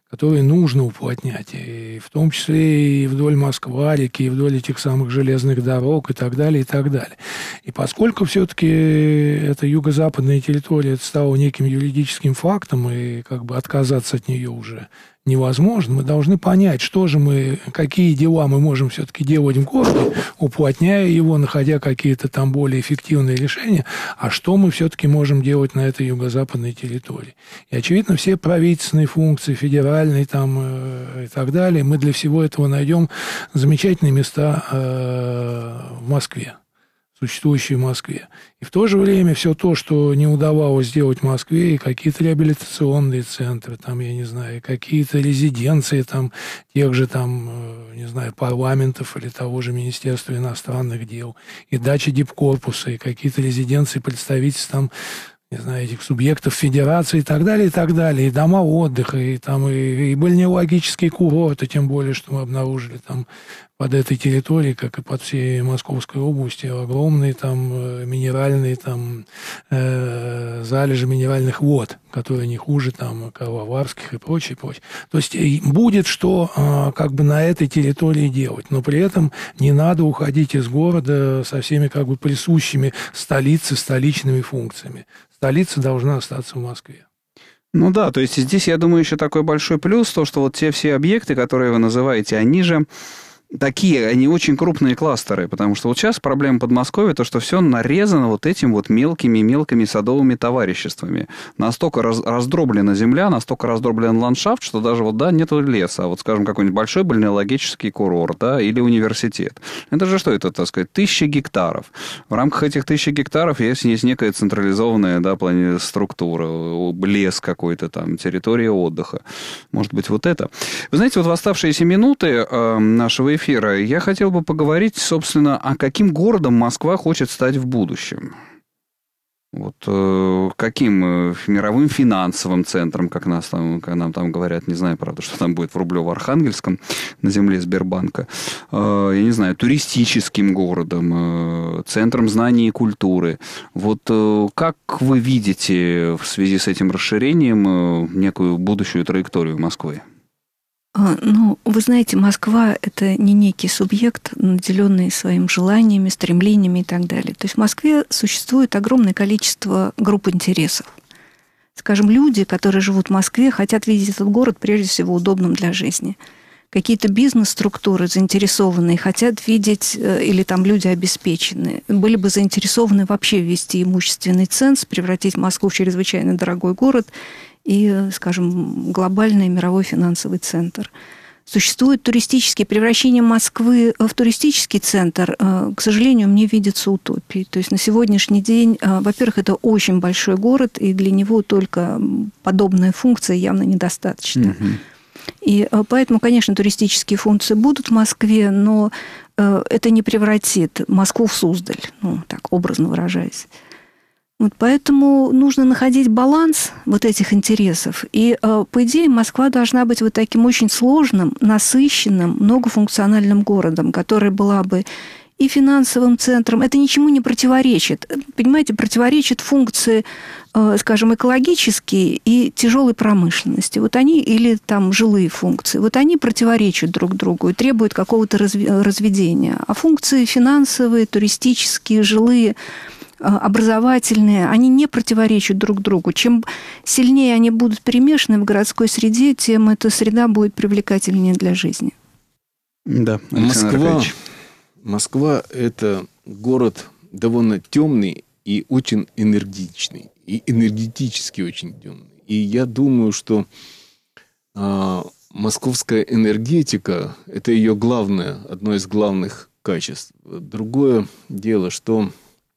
которые нужно уплотнять, и в том числе и вдоль Москва-реки, и вдоль этих самых железных дорог, и так далее, и так далее. И поскольку все-таки эта юго-западная территория стала неким юридическим фактом, и как бы отказаться от нее уже невозможно, мы должны понять, что же мы, какие дела мы можем все-таки делать в городе, уплотняя его, находя какие-то там более эффективные решения, а что мы все-таки можем делать на этой юго-западной территории. И, очевидно, все правительственные функции, федеральные там э, и так далее, мы для всего этого найдем замечательные места э, в Москве, существующие в Москве. И в то же время все то, что не удавалось сделать в Москве, и какие-то реабилитационные центры, там, я не знаю, и какие-то резиденции там, тех же там, не знаю, парламентов или того же Министерства иностранных дел, и дачи дипкорпуса, и какие-то резиденции представительств там, не знаю, этих субъектов федерации и так далее, и так далее, и дома отдыха, и там и, и бальнеологические курорты, тем более, что мы обнаружили там под этой территорией, как и под всей Московской областью, огромные там минеральные там э, залежи минеральных вод, которые не хуже там Карловарских и прочее, прочее. То есть будет что э, как бы на этой территории делать, но при этом не надо уходить из города со всеми как бы присущими столице, столичными функциями. Столица должна остаться в Москве. Ну да, то есть здесь, я думаю, еще такой большой плюс, то, что вот те все объекты, которые вы называете, они же такие, они очень крупные кластеры, потому что вот сейчас проблема Подмосковья, то, что все нарезано вот этим вот мелкими-мелкими садовыми товариществами. Настолько раз, раздроблена земля, настолько раздроблен ландшафт, что даже вот, да, нету леса, а вот, скажем, какой-нибудь большой бальнеологический курорт, да, или университет. Это же что это, так сказать, тысячи гектаров. В рамках этих тысячи гектаров есть, есть некая централизованная, да, структура, лес какой-то там, территория отдыха. Может быть, вот это. Вы знаете, вот в оставшиеся минуты э, нашего эфира я хотел бы поговорить, собственно, о каким городом Москва хочет стать в будущем. Вот э, каким э, мировым финансовым центром, как, нас там, как нам там говорят, не знаю, правда, что там будет в Рублево-Архангельском, на земле Сбербанка, э, я не знаю, туристическим городом, э, центром знаний и культуры. Вот э, как вы видите в связи с этим расширением э, некую будущую траекторию Москвы? Ну, вы знаете, Москва – это не некий субъект, наделенный своими желаниями, стремлениями и так далее. То есть в Москве существует огромное количество групп интересов. Скажем, люди, которые живут в Москве, хотят видеть этот город прежде всего удобным для жизни. Какие-то бизнес-структуры заинтересованные хотят видеть, или там люди обеспеченные, были бы заинтересованы вообще ввести имущественный ценз, превратить Москву в чрезвычайно дорогой город и, скажем, глобальный мировой финансовый центр. Существует туристические превращения Москвы в туристический центр, к сожалению, мне видится утопией. То есть на сегодняшний день, во-первых, это очень большой город, и для него только подобная функция явно недостаточна. Угу. И поэтому, конечно, туристические функции будут в Москве, но это не превратит Москву в Суздаль, ну, так образно выражаясь. Вот поэтому нужно находить баланс вот этих интересов. И, по идее, Москва должна быть вот таким очень сложным, насыщенным, многофункциональным городом, который была бы и финансовым центром. Это ничему не противоречит. Понимаете, противоречит функции, скажем, экологические и тяжелой промышленности. Вот они, или там жилые функции, вот они противоречат друг другу и требуют какого-то разведения. А функции финансовые, туристические, жилые, образовательные, они не противоречат друг другу. Чем сильнее они будут перемешаны в городской среде, тем эта среда будет привлекательнее для жизни. Да, Москва, Москва – это город довольно темный и очень энергичный. И энергетически очень темный. И я думаю, что а, московская энергетика – это ее главное, одно из главных качеств. Другое дело, что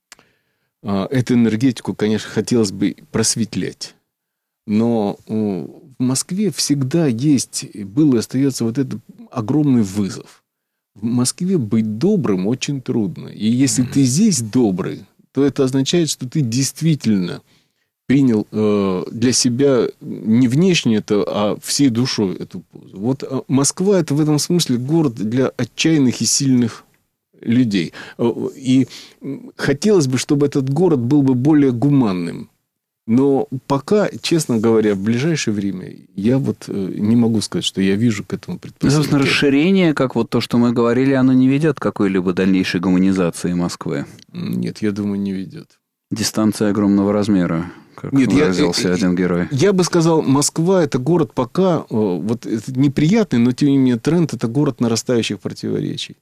эту энергетику, конечно, хотелось бы просветлять. Но в Москве всегда есть, был и остается вот этот огромный вызов. В Москве быть добрым очень трудно. И если ты здесь добрый, то это означает, что ты действительно принял для себя не внешне это, а всей душой эту позу. Вот Москва – это в этом смысле город для отчаянных и сильных людей. И хотелось бы, чтобы этот город был бы более гуманным. Но пока, честно говоря, в ближайшее время я вот не могу сказать, что я вижу к этому предпосылки. Собственно, расширение, как вот то, что мы говорили, оно не ведет к какой-либо дальнейшей гуманизации Москвы? Нет, я думаю, не ведет. Дистанция огромного размера, как Нет, выразился я, один герой. Я бы сказал, Москва – это город пока, вот это неприятный, но тем не менее тренд – это город нарастающих противоречий.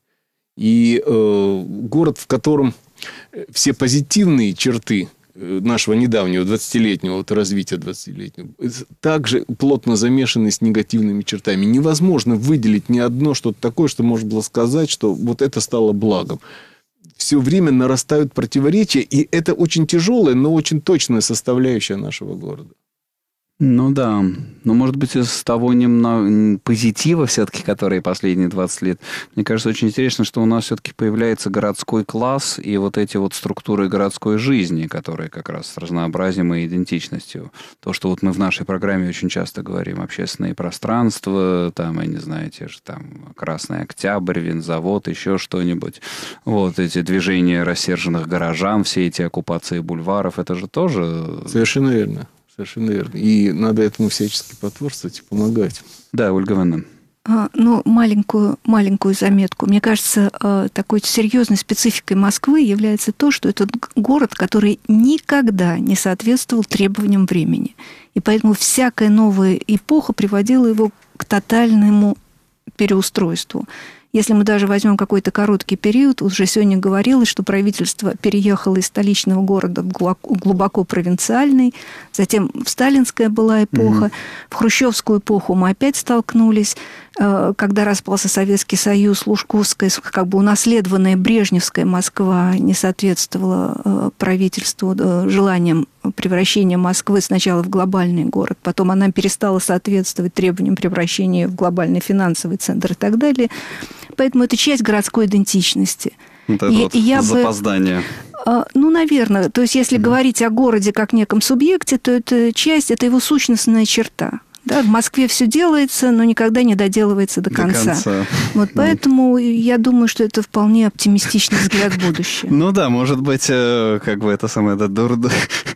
И э, город, в котором все позитивные черты нашего недавнего двадцатилетнего вот, развития двадцатилетнего также плотно замешаны с негативными чертами. Невозможно выделить ни одно что-то такое, что можно было сказать, что вот это стало благом. Все время нарастают противоречия, и это очень тяжелая, но очень точная составляющая нашего города. Ну да, но может быть из того немного позитива все-таки, который последние двадцать лет, мне кажется, очень интересно, что у нас все-таки появляется городской класс и вот эти вот структуры городской жизни, которые как раз с разнообразием и идентичностью. То, что вот мы в нашей программе очень часто говорим, общественные пространства, там, я не знаю, те же там Красный Октябрь, винзавод, еще что-нибудь. Вот эти движения рассерженных горожан, все эти оккупации бульваров, это же тоже... Совершенно верно. Совершенно верно. И надо этому всячески потворствовать и помогать. Да, Ольга Ивановна. А, ну, маленькую, маленькую заметку. Мне кажется, такой серьезной спецификой Москвы является то, что это город, который никогда не соответствовал требованиям времени. И поэтому всякая новая эпоха приводила его к тотальному переустройству. Если мы даже возьмем какой-то короткий период, уже сегодня говорилось, что правительство переехало из столичного города в глубоко провинциальный, затем в сталинская была эпоха, mm-hmm. в хрущевскую эпоху мы опять столкнулись, когда распался Советский Союз, лужковская, как бы унаследованная брежневская Москва не соответствовала правительству желаниям превращения Москвы сначала в глобальный город, потом она перестала соответствовать требованиям превращения в глобальный финансовый центр и так далее. Поэтому это часть городской идентичности. Вот это и, вот и я запоздание. Бы, ну, наверное. То есть, если mm-hmm. говорить о городе как неком субъекте, то это часть, это его сущностная черта. Да, в Москве все делается, но никогда не доделывается до, до конца. конца. Вот поэтому я думаю, что это вполне оптимистичный взгляд в будущее. Ну да, может быть, как бы это самое, да, дурно.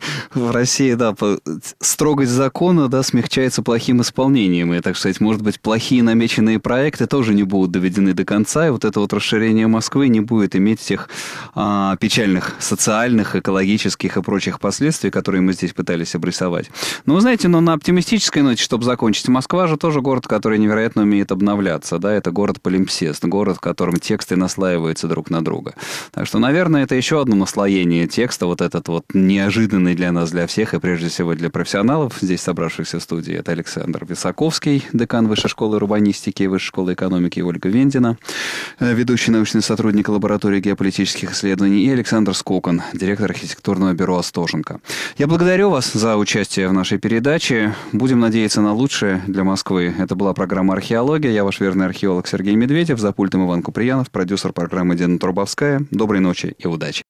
В России, да, строгость закона, да, смягчается плохим исполнением. И, так сказать, может быть, плохие намеченные проекты тоже не будут доведены до конца, и вот это вот расширение Москвы не будет иметь тех а, печальных социальных, экологических и прочих последствий, которые мы здесь пытались обрисовать. Но, вы знаете, но на оптимистической ноте, чтобы закончить, Москва же тоже город, который невероятно умеет обновляться, да, это город-полимпсест, город, в котором тексты наслаиваются друг на друга. Так что, наверное, это еще одно наслоение текста, вот этот вот неожиданный для нас, для всех и прежде всего для профессионалов, здесь собравшихся в студии. Это Александр Висаковский, декан Высшей школы урбанистики и Высшей школы экономики, и Ольга Вендина, ведущий научный сотрудник лаборатории геополитических исследований, и Александр Скокан, директор архитектурного бюро «Остоженко». Я благодарю вас за участие в нашей передаче. Будем надеяться на лучшее для Москвы. Это была программа «Археология». Я ваш верный археолог Сергей Медведев, за пультом Иван Куприянов, продюсер программы Дина Трубовская. Доброй ночи и удачи.